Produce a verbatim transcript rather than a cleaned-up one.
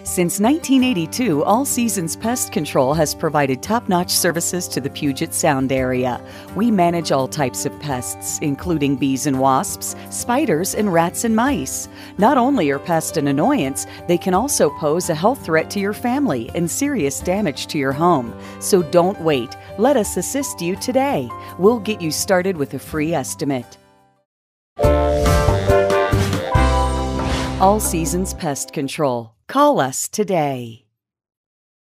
Since nineteen eighty-two, All Seasons Pest Control has provided top-notch services to the Puget Sound area. We manage all types of pests, including bees and wasps, spiders, and rats and mice. Not only are pests an annoyance, they can also pose a health threat to your family and serious damage to your home. So don't wait. Let us assist you today. We'll get you started with a free estimate. All Seasons Pest Control. Call us today.